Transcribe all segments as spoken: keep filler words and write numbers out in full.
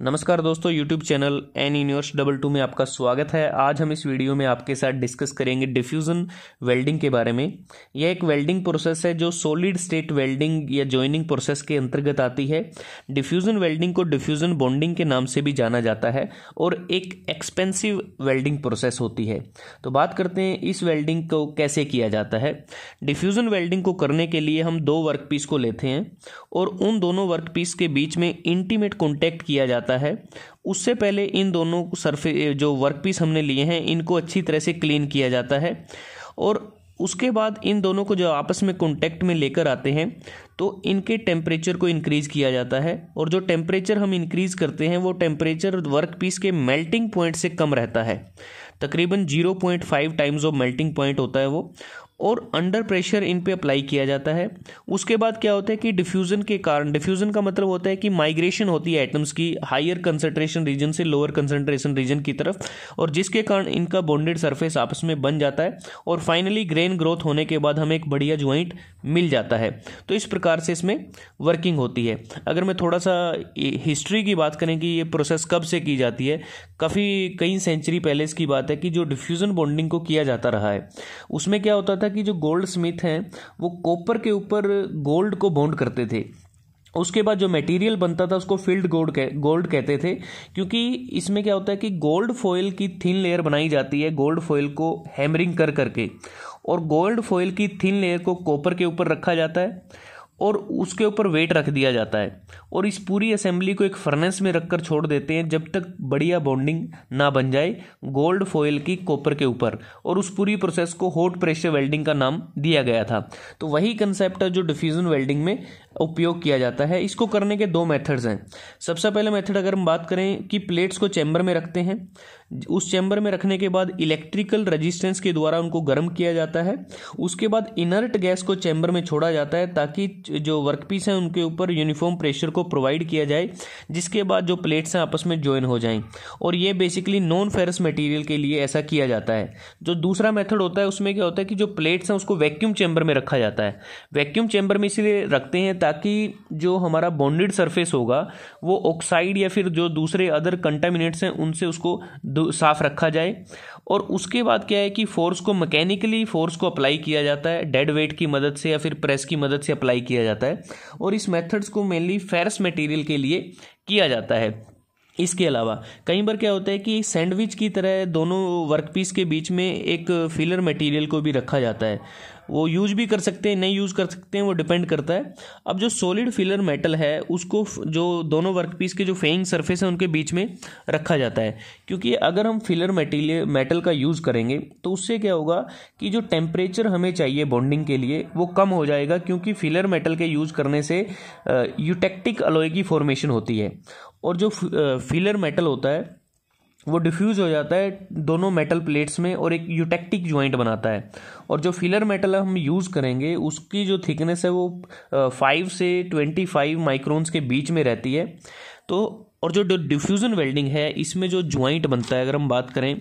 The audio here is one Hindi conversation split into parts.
नमस्कार दोस्तों, YouTube channel N universe double two में आपका स्वागत है। आज हम इस वीडियो में आपके साथ डिस्कस करेंगे डिफ्यूज़न वेल्डिंग के बारे में। यह एक वेल्डिंग प्रोसेस है जो सॉलिड स्टेट वेल्डिंग या जॉइनिंग प्रोसेस के अंतर्गत आती है। डिफ्यूज़न वेल्डिंग को डिफ्यूज़न बॉन्डिंग के नाम से भी जाना जाता है और एक एक्सपेंसिव वेल्डिंग प्रोसेस होती है। तो बात करते हैं इस वेल्डिंग को कैसे किया जाता है। डिफ्यूज़न वेल्डिंग को करने के लिए हम दो वर्कपीस को लेते हैं और उन दोनों वर्कपीस के बीच में इंटीमेट कॉन्टैक्ट किया जाता है। उससे पहले इन दोनों सरफेस जो वर्कपीस हमने लिए हैं इनको अच्छी तरह से क्लीन किया जाता है और उसके बाद इन दोनों को जो आपस में कांटेक्ट में लेकर आते हैं तो इनके टेम्परेचर को इंक्रीज़ किया जाता है और जो टेम्परेचर हम इंक्रीज़ करते हैं वो टेम्परेचर वर्कपीस के मेल्टिंग पॉइंट से कम रहता है। तकरीबन zero point five times of melting point होता है वो, और अंडर प्रेशर इन पे अप्लाई किया जाता है। उसके बाद क्या होता है कि डिफ्यूज़न के कारण, डिफ्यूज़न का मतलब होता है कि माइग्रेशन होती है एटम्स की हायर कंसंट्रेशन रीजन से लोअर कंसंट्रेशन रीजन की तरफ, और जिसके कारण इनका बॉन्डेड सरफेस आपस में बन जाता है और फाइनली ग्रेन ग्रोथ होने के बाद हमें एक बढ़िया ज्वाइंट मिल जाता है। तो इस प्रकार से इसमें वर्किंग होती है। अगर मैं थोड़ा सा हिस्ट्री की बात करें कि ये प्रोसेस कब से की जाती है, काफ़ी कई सेंचुरी पहले इसकी बात है कि जो डिफ्यूज़न बॉन्डिंग को किया जाता रहा है उसमें क्या होता था कि जो गोल्ड स्मिथ हैं वो कॉपर के ऊपर गोल्ड को बॉन्ड करते थे। उसके बाद जो मटेरियल बनता था उसको फील्ड गोल्ड कह, गोल्ड कहते थे, क्योंकि इसमें क्या होता है कि गोल्ड फॉयल की थिन लेयर बनाई जाती है गोल्ड फॉयल को हैमरिंग कर करके, और गोल्ड फॉयल की थिन लेयर को कॉपर के ऊपर रखा जाता है और उसके ऊपर वेट रख दिया जाता है और इस पूरी असेंबली को एक फर्नेस में रखकर छोड़ देते हैं जब तक बढ़िया बॉन्डिंग ना बन जाए गोल्ड फॉयल की कॉपर के ऊपर, और उस पूरी प्रोसेस को हॉट प्रेशर वेल्डिंग का नाम दिया गया था। तो वही कंसेप्ट है जो डिफ्यूज़न वेल्डिंग में उपयोग किया जाता है। इसको करने के दो मेथड्स हैं। सबसे पहले मेथड अगर हम बात करें कि प्लेट्स को चैम्बर में रखते हैं, उस चैम्बर में रखने के बाद इलेक्ट्रिकल रेजिस्टेंस के द्वारा उनको गर्म किया जाता है। उसके बाद इनर्ट गैस को चैम्बर में छोड़ा जाता है ताकि जो वर्कपीस हैं उनके ऊपर यूनिफॉर्म प्रेशर को प्रोवाइड किया जाए, जिसके बाद जो प्लेट्स हैं आपस में ज्वाइन हो जाएं। और ये बेसिकली नॉन फेरस मटेरियल के लिए ऐसा किया जाता है। जो दूसरा मेथड होता है उसमें क्या होता है कि जो प्लेट्स हैं उसको वैक्यूम चैम्बर में रखा जाता है। वैक्यूम चैम्बर में इसलिए रखते हैं ताकि जो हमारा बॉन्डेड सरफेस होगा वो ऑक्साइड या फिर जो दूसरे अदर कंटामिनेंट्स हैं उनसे उसको साफ रखा जाए। और उसके बाद क्या है कि फोर्स को मैकेनिकली फोर्स को अप्लाई किया जाता है, डेड वेट की मदद से या फिर प्रेस की मदद से अप्लाई किया जाता है, और इस मेथड्स को मेनली फेरस मटेरियल के लिए किया जाता है। इसके अलावा कई बार क्या होता है कि सैंडविच की तरह दोनों वर्कपीस के बीच में एक फिलर मटेरियल को भी रखा जाता है। वो यूज भी कर सकते हैं, नहीं यूज़ कर सकते हैं, वो डिपेंड करता है। अब जो सॉलिड फिलर मेटल है उसको जो दोनों वर्कपीस के जो फेइंग सरफेस है उनके बीच में रखा जाता है, क्योंकि अगर हम फिलर मटेरियल मेटल का यूज़ करेंगे तो उससे क्या होगा कि जो टेम्परेचर हमें चाहिए बॉन्डिंग के लिए वो कम हो जाएगा, क्योंकि फिलर मेटल के यूज़ करने से यूटेक्टिक अलॉय की फॉर्मेशन होती है और जो फिलर मेटल होता है वो डिफ्यूज़ हो जाता है दोनों मेटल प्लेट्स में और एक यूटेक्टिक ज्वाइंट बनाता है। और जो फिलर मेटल हम यूज़ करेंगे उसकी जो थिकनेस है वो फाइव से ट्वेंटी फाइव माइक्रोन्स के बीच में रहती है। तो और जो डिफ्यूज़न वेल्डिंग है इसमें जो ज्वाइंट बनता है, अगर हम बात करें,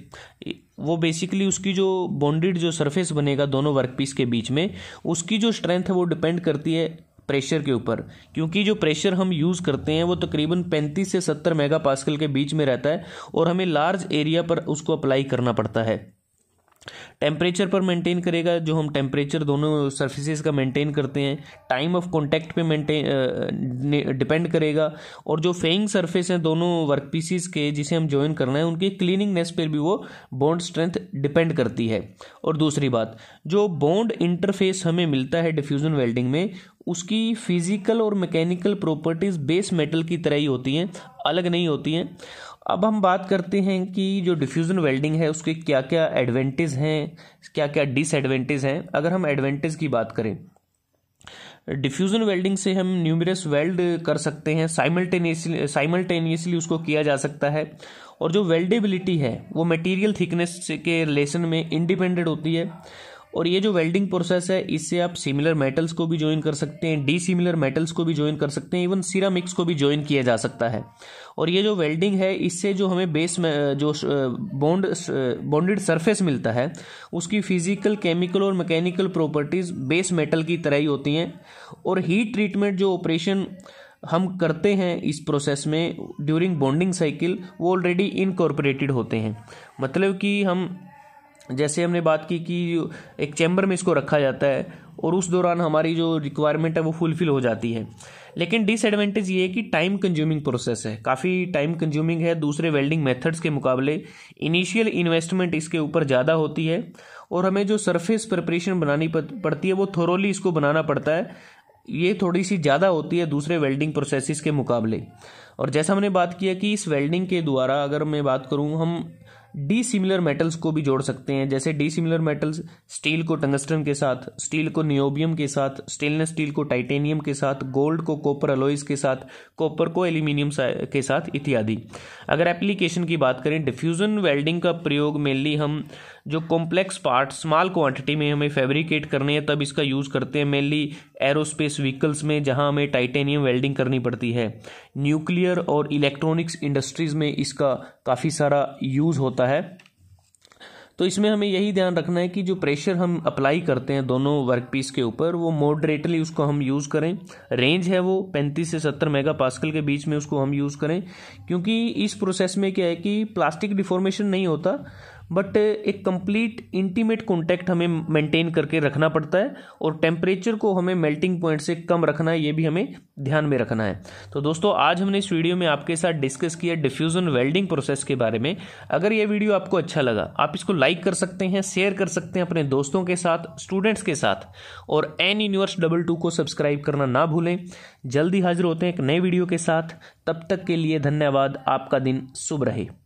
वो बेसिकली उसकी जो बॉन्डेड जो सरफेस बनेगा दोनों वर्कपीस के बीच में, उसकी जो स्ट्रेंथ है वो डिपेंड करती है प्रेशर के ऊपर, क्योंकि जो प्रेशर हम यूज़ करते हैं वो तकरीबन पैंतीस से सत्तर मेगा पास्कल के बीच में रहता है और हमें लार्ज एरिया पर उसको अप्लाई करना पड़ता है। टेम्परेचर पर मेंटेन करेगा, जो हम टेम्परेचर दोनों सर्फेसिस का मेंटेन करते हैं, टाइम ऑफ कांटेक्ट पे मेंटेन डिपेंड करेगा, और जो फेइंग सरफेस हैं दोनों वर्कपीसेस के जिसे हम ज्वाइन करना है उनकी क्लीनिंगनेस पर भी वो बॉन्ड स्ट्रेंथ डिपेंड करती है। और दूसरी बात, जो बॉन्ड इंटरफेस हमें मिलता है डिफ्यूज़न वेल्डिंग में उसकी फिजिकल और मैकेनिकल प्रॉपर्टीज़ बेस मेटल की तरह ही होती हैं, अलग नहीं होती हैं। अब हम बात करते हैं कि जो डिफ्यूज़न वेल्डिंग है उसके क्या क्या एडवांटेज हैं, क्या क्या डिसएडवांटेज हैं। अगर हम एडवांटेज की बात करें, डिफ्यूज़न वेल्डिंग से हम न्यूमरस वेल्ड कर सकते हैं, साइमल्टेनियसली साइमल्टेनियसली उसको किया जा सकता है, और जो वेल्डेबिलिटी है वो मटेरियल थिकनेस के रिलेशन में इंडिपेंडेंट होती है। और ये जो वेल्डिंग प्रोसेस है इससे आप सिमिलर मेटल्स को भी ज्वाइन कर सकते हैं, डी सिमिलर मेटल्स को भी ज्वाइन कर सकते हैं, इवन सिरामिक्स को भी ज्वाइन किया जा सकता है। और ये जो वेल्डिंग है इससे जो हमें बेस में जो बॉन्ड बॉन्डेड सरफेस मिलता है उसकी फिजिकल, केमिकल और मैकेनिकल प्रॉपर्टीज बेस मेटल की तरह ही होती हैं। और हीट ट्रीटमेंट जो ऑपरेशन हम करते हैं इस प्रोसेस में ड्यूरिंग बॉन्डिंग साइकिल वो ऑलरेडी इनकॉर्पोरेटेड होते हैं। मतलब कि हम जैसे हमने बात की कि एक चैम्बर में इसको रखा जाता है और उस दौरान हमारी जो रिक्वायरमेंट है वो फुलफिल हो जाती है। लेकिन डिसएडवांटेज ये है कि टाइम कंज्यूमिंग प्रोसेस है, काफ़ी टाइम कंज्यूमिंग है दूसरे वेल्डिंग मेथड्स के मुकाबले। इनिशियल इन्वेस्टमेंट इसके ऊपर ज़्यादा होती है और हमें जो सरफेस प्रिपरेशन बनानी पड़ती है वो थोरोली इसको बनाना पड़ता है, ये थोड़ी सी ज़्यादा होती है दूसरे वेल्डिंग प्रोसेसेस के मुकाबले। और जैसा हमने बात किया कि इस वेल्डिंग के द्वारा अगर मैं बात करूँ हम डी सिमिलर मेटल्स को भी जोड़ सकते हैं। जैसे डी सिमिलर मेटल्स स्टील को टंगस्टन के साथ, स्टील को नियोबियम के साथ, स्टेनलेस स्टील को टाइटेनियम के साथ, गोल्ड को कॉपर अलॉयज के साथ, कॉपर को एल्यूमिनियम के साथ इत्यादि। अगर एप्लीकेशन की बात करें डिफ्यूजन वेल्डिंग का प्रयोग मेनली हम जो कॉम्प्लेक्स पार्ट स्मॉल क्वांटिटी में हमें फैब्रिकेट करने हैं तब इसका यूज़ करते हैं। मेनली एरोस्पेस व्हीकल्स में जहां हमें टाइटेनियम वेल्डिंग करनी पड़ती है। न्यूक्लियर और इलेक्ट्रॉनिक्स इंडस्ट्रीज में इसका काफ़ी सारा यूज़ होता है। तो इसमें हमें यही ध्यान रखना है कि जो प्रेशर हम अप्लाई करते हैं दोनों वर्कपीस के ऊपर वो मॉडरेटली उसको हम यूज़ करें। रेंज है वो पैंतीस से सत्तर मेगा पास्कल के बीच में उसको हम यूज़ करें, क्योंकि इस प्रोसेस में क्या है कि प्लास्टिक डिफॉर्मेशन नहीं होता बट एक कंप्लीट इंटीमेट कॉन्टैक्ट हमें मेंटेन करके रखना पड़ता है और टेम्परेचर को हमें मेल्टिंग पॉइंट से कम रखना है, ये भी हमें ध्यान में रखना है। तो दोस्तों आज हमने इस वीडियो में आपके साथ डिस्कस किया डिफ्यूजन वेल्डिंग प्रोसेस के बारे में। अगर ये वीडियो आपको अच्छा लगा आप इसको लाइक कर सकते हैं, शेयर कर सकते हैं अपने दोस्तों के साथ, स्टूडेंट्स के साथ, और एन यूनिवर्स डबल टू को सब्सक्राइब करना ना भूलें। जल्दी हाजिर होते हैं एक नए वीडियो के साथ, तब तक के लिए धन्यवाद। आपका दिन शुभ रहे।